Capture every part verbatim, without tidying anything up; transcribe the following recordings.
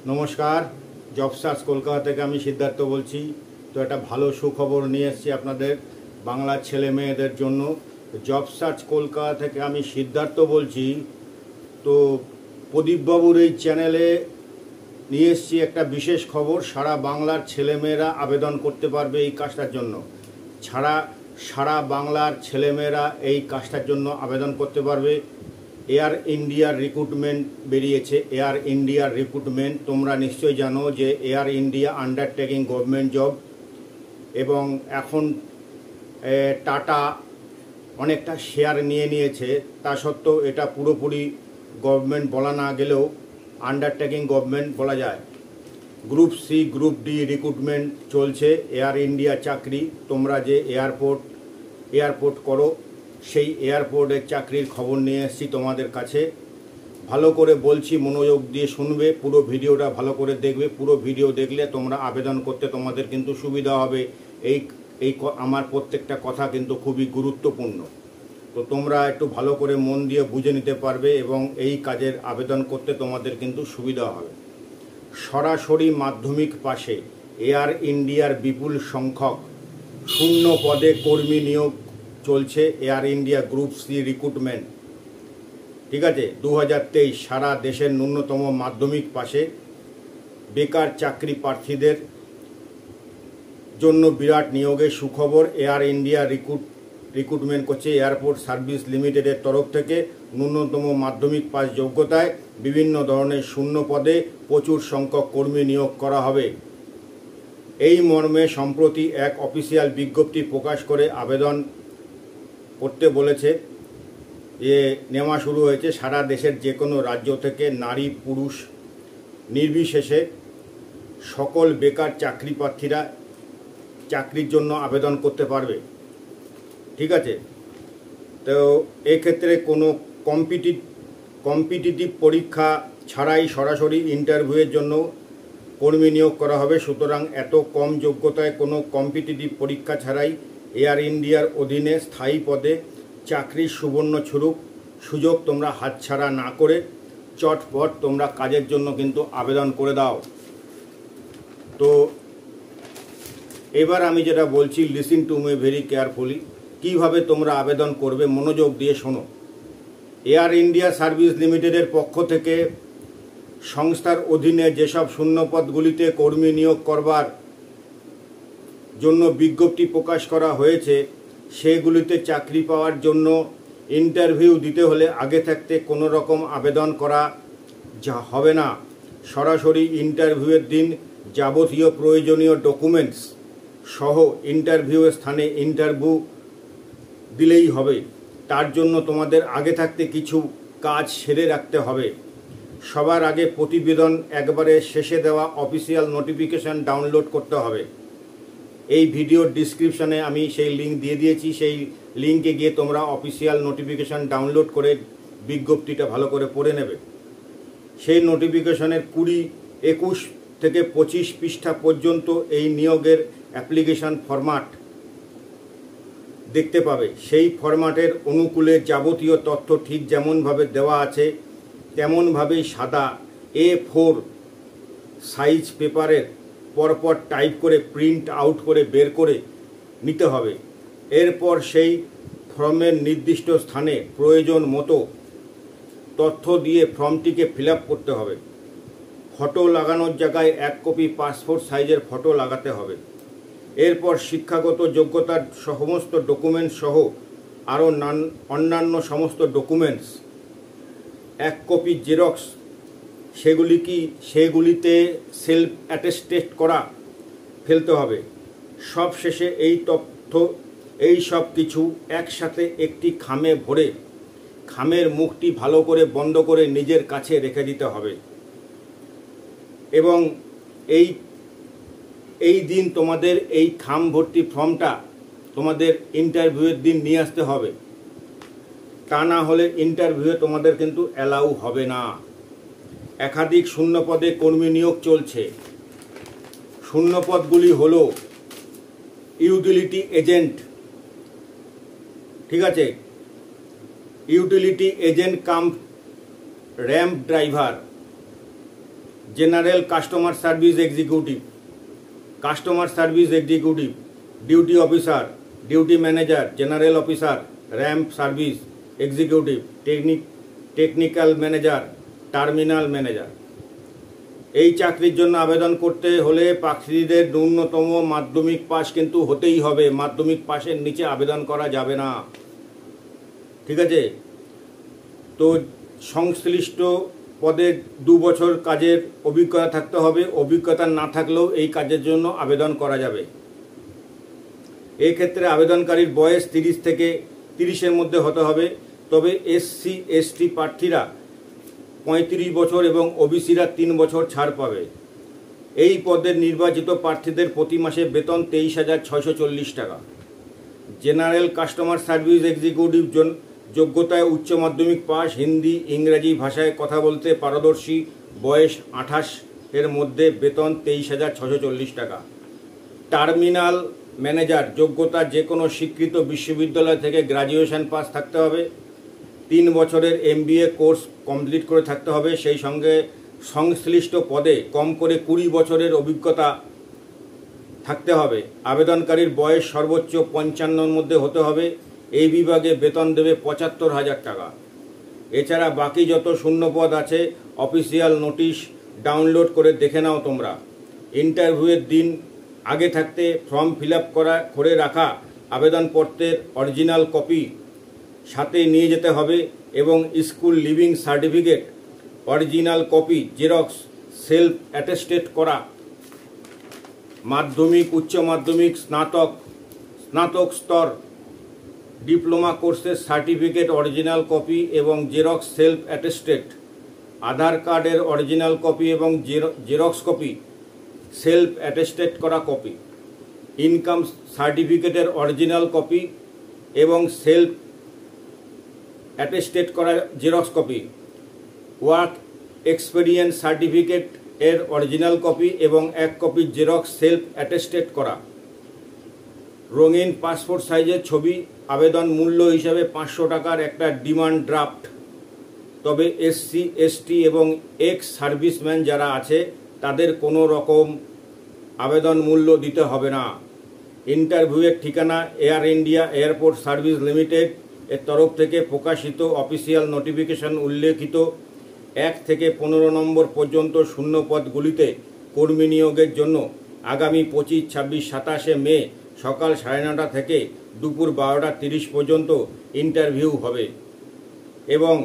নমস্কার, job search Kolkata থেকে আমি সিদ্ধার্থ বলছি। তো একটা ভালো সুখবর নিয়ে এসেছি আপনাদের বাংলার ছেলে মেয়েদের জন্য। জব সার্চ কলকাতা থেকে আমি সিদ্ধার্থ বলছি। তো প্রদীপবাবুর এই চ্যানেলে নিয়ে এসেছি একটা বিশেষ খবর। সারা বাংলার ছেলেমেয়েরা আবেদন করতে পারবে এই কাজটার জন্য। ছাড়া সারা বাংলার ছেলেমেয়েরা এই কাজটার জন্য আবেদন করতে পারবে। এয়ার ইন্ডিয়ার রিক্রুটমেন্ট বেরিয়েছে। এয়ার ইন্ডিয়ার রিক্রুটমেন্ট তোমরা নিশ্চয়ই জানো যে Air India undertaking government job, এবং এখন টাটা অনেকটা শেয়ার নিয়ে নিয়েছে। তা সত্ত্বেও এটা পুরোপুরি গভর্নমেন্ট বলা না গেলেও আন্ডারটেকিং গভর্নমেন্ট বলা যায়। Group C group D recruitment চলছে। এয়ার ইন্ডিয়া চাকরি, তোমরা যে এয়ারপোর্ট এয়ারপোর্ট করো সেই এয়ারপোর্টের চাকরির খবর নিয়ে এসেছি তোমাদের কাছে। ভালো করে বলছি, মনোযোগ দিয়ে শুনবে, পুরো ভিডিওটা ভালো করে দেখবে। পুরো ভিডিও দেখলে তোমরা আবেদন করতে তোমাদের কিন্তু সুবিধা হবে। এই এই আমার প্রত্যেকটা কথা কিন্তু খুবই গুরুত্বপূর্ণ। তো তোমরা একটু ভালো করে মন দিয়ে বুঝে নিতে পারবে এবং এই কাজের আবেদন করতে তোমাদের কিন্তু সুবিধা হবে। সরাসরি মাধ্যমিক পাশে এয়ার ইন্ডিয়ার বিপুল সংখ্যক শূন্য পদে কর্মী নিয়োগ চলছে। Air India group C recruitment, ঠিক আছে, দু হাজার তেইশ সারা দেশের ন্যূনতম মাধ্যমিক পাশে বেকার চাকরি প্রার্থীদের জন্য বিরাট নিয়োগের সুখবর। এয়ার ইন্ডিয়া রিক্রুট রিক্রুটমেন্ট করছে এয়ারপোর্ট সার্ভিস লিমিটেডের তরফ থেকে। ন্যূনতম মাধ্যমিক পাস যোগ্যতায় বিভিন্ন ধরনের শূন্য পদে প্রচুর সংখ্যক কর্মী নিয়োগ করা হবে। এই মর্মে সম্প্রতি এক অফিসিয়াল বিজ্ঞপ্তি প্রকাশ করে আবেদন করতে বলেছে। যে নেওয়া শুরু হয়েছে সারা দেশের যে কোনো রাজ্য থেকে নারী পুরুষ নির্বিশেষে সকল বেকার চাকরি প্রার্থীরা চাকরির জন্য আবেদন করতে পারবে, ঠিক আছে। তো এক্ষেত্রে কোনো কম্পিটিভ কম্পিটিটিভ পরীক্ষা ছাড়াই সরাসরি ইন্টারভিউয়ের জন্য কর্মী নিয়োগ করা হবে। সুতরাং এত কম যোগ্যতায় কোনো কম্পিটিটিভ পরীক্ষা ছাড়াই এয়ার ইন্ডিয়ার অধীনে স্থায়ী পদে চাকরির সুবর্ণ সুযোগ সুযোগ তোমরা হাতছাড়া না করে চটপট তোমরা কাজের জন্য কিন্তু আবেদন করে দাও। তো এবার আমি যেটা বলছি, listen to me very carefully. কীভাবে তোমরা আবেদন করবে মনোযোগ দিয়ে শোনো। এয়ার ইন্ডিয়া সার্ভিস লিমিটেডের পক্ষ থেকে সংস্থার অধীনে যেসব শূন্যপদগুলিতে কর্মী নিয়োগ করবার জন্য বিজ্ঞপ্তি প্রকাশ করা হয়েছে সেগুলিতে চাকরি পাওয়ার জন্য ইন্টারভিউ দিতে হলে আগে থাকতে কোনো রকম আবেদন করা যা হবে না। সরাসরি ইন্টারভিউয়ের দিন যাবতীয় প্রয়োজনীয় ডকুমেন্টস সহ ইন্টারভিউয়ের স্থানে ইন্টারভিউ দিলেই হবে। তার জন্য তোমাদের আগে থাকতে কিছু কাজ সেরে রাখতে হবে। সবার আগে প্রতিবেদন একবারে শেষে দেওয়া অফিসিয়াল নোটিফিকেশান ডাউনলোড করতে হবে। এই ভিডিওর ডিসক্রিপশানে আমি সেই লিঙ্ক দিয়ে দিয়েছি। সেই লিঙ্কে গিয়ে তোমরা অফিসিয়াল নোটিফিকেশান ডাউনলোড করে বিজ্ঞপ্তিটা ভালো করে পড়ে নেবে। সেই নোটিফিকেশানের কুড়ি একুশ থেকে পঁচিশ পৃষ্ঠা পর্যন্ত এই নিয়োগের অ্যাপ্লিকেশান ফরম্যাট দেখতে পাবে। সেই ফরম্যাটের অনুকূলে যাবতীয় তথ্য ঠিক যেমনভাবে দেওয়া আছে তেমনভাবেই সাদা এ ফোর সাইজ পেপারের পরপর টাইপ করে প্রিন্ট আউট করে বের করে নিতে হবে। এরপর সেই ফর্মের নির্দিষ্ট স্থানে প্রয়োজন মতো তথ্য দিয়ে ফর্মটিকে ফিল আপ করতে হবে। ফটো লাগানোর জায়গায় এক কপি পাসপোর্ট সাইজের ফটো লাগাতে হবে। এরপর শিক্ষাগত যোগ্যতার সমস্ত ডকুমেন্টস সহ আরও নান অন্যান্য সমস্ত ডকুমেন্টস এক কপি জেরক্স সেগুলি কি সেগুলিতে সেলফ অ্যাটেস্টেড করা ফেলতে হবে। সব শেষে এই তথ্য এই সব কিছু একসাথে একটি খামে ভরে খামের মুখটি ভালো করে বন্ধ করে নিজের কাছে রেখে দিতে হবে। এবং এই এই দিন তোমাদের এই খাম ভর্তি ফর্মটা তোমাদের ইন্টারভিউয়ের দিন নিয়ে আসতে হবে। তা না হলে ইন্টারভিউয়ে তোমাদের কিন্তু অ্যালাউ হবে না। একাধিক শূন্যপদে কর্মী নিয়োগ চলছে। শূন্যপদগুলি হলো ইউটিলিটি এজেন্ট, ঠিক আছে, utility agent cum ramp driver, general customer service executive, customer service executive, duty officer, duty manager, general officer, ramp service executive, technic technical manager, terminal manager. এই চাকরির জন্য আবেদন করতে হলে প্রার্থীদের ন্যূনতম মাধ্যমিক পাস কিন্তু হতেই হবে, মাধ্যমিক পাসের নিচে আবেদন করা যাবে না, ঠিক আছে। তো সংশ্লিষ্ট পদে দু বছর কাজের অভিজ্ঞতা থাকতে হবে, অভিজ্ঞতা না থাকলেও এই কাজের জন্য আবেদন করা যাবে। এক্ষেত্রে আবেদনকারীর বয়স তিরিশ থেকে তিরিশের মধ্যে হতে হবে, তবে এসসি এসটি প্রার্থীরা পঁয়ত্রিশ বছর এবং ওবিসিরা তিন বছর ছাড় পাবে। এই পদের নির্বাচিত প্রার্থীদের প্রতি মাসে বেতন তেইশ হাজার ছয়শো চল্লিশ টাকা। জেনারেল কাস্টমার সার্ভিস এক্সিকিউটিভ যোগ্যতায় উচ্চ মাধ্যমিক পাস, হিন্দি ইংরাজি ভাষায় কথা বলতে পারদর্শী, বয়স আঠাশ এর মধ্যে, বেতন তেইশ হাজার ছশো চল্লিশ টাকা। টার্মিনাল ম্যানেজার যোগ্যতা যে কোনো স্বীকৃত বিশ্ববিদ্যালয় থেকে গ্র্যাজুয়েশন পাস থাকতে হবে, তিন বছরের এমবিএ কোর্স কমপ্লিট করে থাকতে হবে, সেই সঙ্গে সংশ্লিষ্ট পদে কম করে কুড়ি বছরের অভিজ্ঞতা থাকতে হবে। আবেদনকারীর বয়স সর্বোচ্চ পঞ্চান্নর মধ্যে হতে হবে। এই বিভাগে বেতন দেবে পঁচাত্তর হাজার টাকা। এছাড়া বাকি যত শূন্য পদ আছে অফিসিয়াল নোটিশ ডাউনলোড করে দেখে নাও তোমরা। ইন্টারভিউয়ের দিন আগে থাকতে ফর্ম ফিল আপ করা করে রাখা আবেদনপত্রের অরিজিনাল কপি সাথে নিয়ে যেতে হবে এবং school leaving certificate original copy xerox self attested করা মাধ্যমিক, উচ্চ মাধ্যমিক, স্নাতক, স্নাতক স্তর, ডিপ্লোমা কোর্সের সার্টিফিকেট অরিজিনাল কপি এবং জেরক্স সেলফ অ্যাটেস্টেড, আধার কার্ডের অরিজিনাল কপি এবং জেরক্স কপি সেলফ অ্যাটেস্টেড করা কপি, ইনকাম সার্টিফিকেটের অরিজিনাল কপি এবং সেলফ অ্যাটেস্টেড করা xerox copy, work experience certificate এর অরিজিনাল কপি এবং এক কপি জেরক্স সেলফ অ্যাটেস্টেড করা, রঙিন পাসপোর্ট সাইজের ছবি। আবেদন মূল্য হিসাবে পাঁচশো টাকার একটা ডিমান্ড ড্রাফট। তবে এসসি এসটি এবং এক্স সার্ভিসম্যান যারা আছে তাদের কোনো রকম আবেদন মূল্য দিতে হবে না। ইন্টারভিউয়ের ঠিকানা Air India airport service limited এর তরফ থেকে প্রকাশিত অফিসিয়াল নোটিফিকেশন উল্লেখিত এক থেকে পনেরো নম্বর পর্যন্ত শূন্য পদগুলিতে কর্মী নিয়োগের জন্য আগামী পঁচিশ ছাব্বিশ সাতাশে মে সকাল সাড়ে নটা থেকে দুপুর বারোটা তিরিশ পর্যন্ত ইন্টারভিউ হবে এবং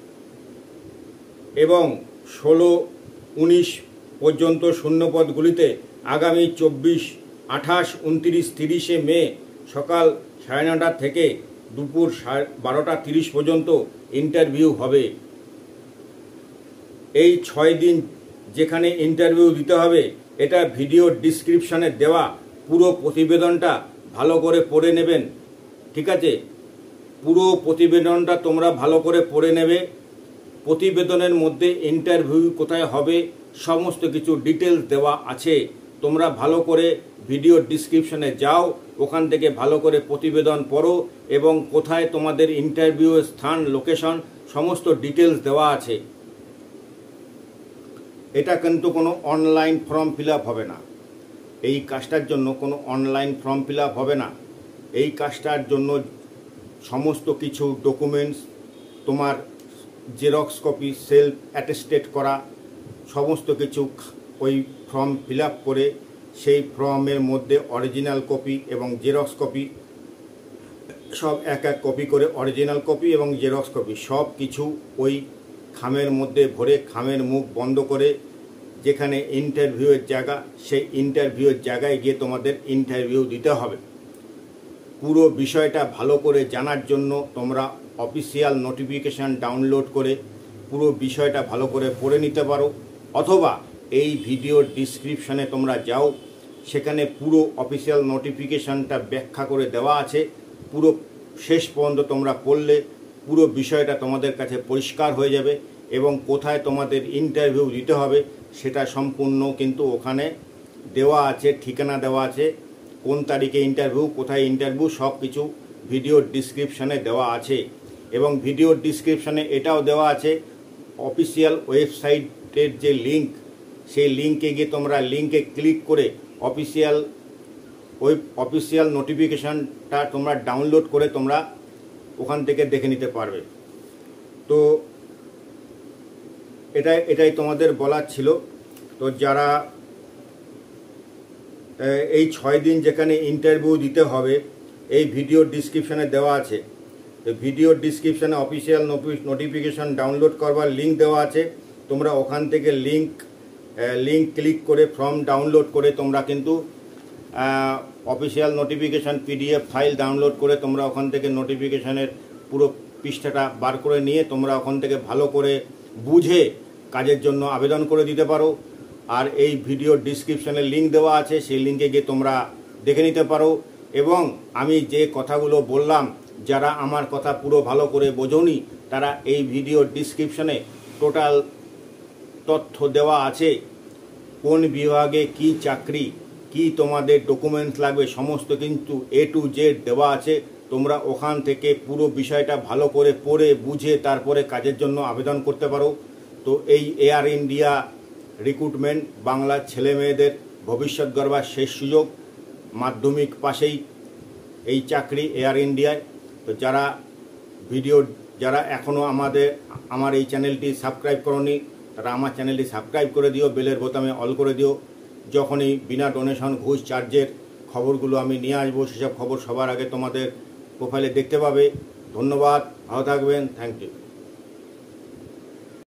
এবং ষোলো উনিশ পর্যন্ত শূন্য পদগুলিতে আগামী চব্বিশ আঠাশ উনত্রিশ তিরিশে মে সকাল সাড়ে নটা থেকে দুপুর বারোটা তিরিশ পর্যন্ত ইন্টারভিউ হবে। এই ছয় দিন যেখানে ইন্টারভিউ দিতে হবে এটা ভিডিও ডিসক্রিপশনে দেওয়া পুরো প্রতিবেদনটা ভালো করে পড়ে নেবেন, ঠিক আছে। পুরো প্রতিবেদনটা তোমরা ভালো করে পড়ে নেবে। প্রতিবেদনের মধ্যে ইন্টারভিউ কোথায় হবে সমস্ত কিছু ডিটেলস দেওয়া আছে। তোমরা ভালো করে ভিডিও ডিসক্রিপশনে যাও, ওখান থেকে ভালো করে প্রতিবেদন পড়ো এবং কোথায় তোমাদের ইন্টারভিউয়ের স্থান, লোকেশন সমস্ত ডিটেলস দেওয়া আছে। এটা কিন্তু কোনো অনলাইন ফর্ম ফিল আপ হবে না। এই কাজটার জন্য কোনো অনলাইন ফর্ম ফিল আপ হবে না। এই কাজটার জন্য সমস্ত কিছু ডকুমেন্টস, তোমার জেরক্স কপি সেলফ অ্যাটেস্টেড করা সমস্ত কিছু ওই ফর্ম ফিল আপ করে সেই ফর্মের মধ্যে অরিজিনাল কপি এবং জেরক্স কপি সব এক এক কপি করে অরিজিনাল কপি এবং জেরক্স কপি সব কিছু ওই খামের মধ্যে ভরে খামের মুখ বন্ধ করে যেখানে ইন্টারভিউয়ের জায়গা সেই ইন্টারভিউয়ের জায়গায় গিয়ে তোমাদের ইন্টারভিউ দিতে হবে। পুরো বিষয়টা ভালো করে জানার জন্য তোমরা অফিসিয়াল নোটিফিকেশান ডাউনলোড করে পুরো বিষয়টা ভালো করে পড়ে নিতে পারো, অথবা এই ভিডিও ডিসক্রিপশানে তোমরা যাও, সেখানে পুরো অফিসিয়াল নোটিফিকেশানটা ব্যাখ্যা করে দেওয়া আছে। পুরো শেষ পর্যন্ত তোমরা পড়লে পুরো বিষয়টা তোমাদের কাছে পরিষ্কার হয়ে যাবে এবং কোথায় তোমাদের ইন্টারভিউ দিতে হবে সেটা সম্পূর্ণ কিন্তু ওখানে দেওয়া আছে, ঠিকানা দেওয়া আছে, কোন তারিখে ইন্টারভিউ, কোথায় ইন্টারভিউ সব কিছু ভিডিও ডিসক্রিপশানে দেওয়া আছে। এবং ভিডিও ডিসক্রিপশানে এটাও দেওয়া আছে অফিসিয়াল ওয়েবসাইটের যে লিঙ্ক সেই লিঙ্কে গিয়ে তোমরা লিঙ্কে ক্লিক করে অফিসিয়াল ওই অফিসিয়াল নোটিফিকেশানটা তোমরা ডাউনলোড করে তোমরা ওখান থেকে দেখে নিতে পারবে। তো এটাই এটাই তোমাদের বলার ছিল। তো যারা এই ছয় দিন যেখানে ইন্টারভিউ দিতে হবে এই ভিডিও ডিসক্রিপশানে দেওয়া আছে। তো ভিডিও ডিসক্রিপশানে অফিসিয়াল নোটিফিকেশান ডাউনলোড করবার লিঙ্ক দেওয়া আছে। তোমরা ওখান থেকে লিঙ্ক লিঙ্ক ক্লিক করে ফর্ম ডাউনলোড করে তোমরা কিন্তু official notification PDF file download করে তোমরা ওখান থেকে নোটিফিকেশানের পুরো পৃষ্ঠাটা বার করে নিয়ে তোমরা ওখান থেকে ভালো করে বুঝে কাজের জন্য আবেদন করে দিতে পারো। আর এই ভিডিও ডিসক্রিপশানে লিঙ্ক দেওয়া আছে, সেই লিঙ্কে গিয়ে তোমরা দেখে নিতে পারো। এবং আমি যে কথাগুলো বললাম, যারা আমার কথা পুরো ভালো করে বোঝোনি তারা এই ভিডিও ডিসক্রিপশানে টোটাল তথ্য দেওয়া আছে, কোন বিভাগে কি চাকরি, কি তোমাদের ডকুমেন্টস লাগবে সমস্ত কিন্তু এ টু জেড দেওয়া আছে। তোমরা ওখান থেকে পুরো বিষয়টা ভালো করে পড়ে বুঝে তারপরে কাজের জন্য আবেদন করতে পারো। তো এই এয়ার ইন্ডিয়া রিক্রুটমেন্ট বাংলার ছেলে মেয়েদের ভবিষ্যৎ গড়বার শেষ সুযোগ, মাধ্যমিক পাশেই এই চাকরি এয়ার ইন্ডিয়ায়। তো যারা ভিডিও যারা এখনও আমাদের আমার এই চ্যানেলটি সাবস্ক্রাইব করোনি তারা আমার চ্যানেলটি সাবস্ক্রাইব করে দিও, বেলের বোতামে অল করে দিও। যখনই বিনা ডোনেশন ঘুষ চার্জের খবরগুলো আমি নিয়ে আসবো সেসব খবর সবার আগে তোমাদের প্রোফাইলে দেখতে পাবে। ধন্যবাদ, ভালো থাকবেন, থ্যাংক ইউ।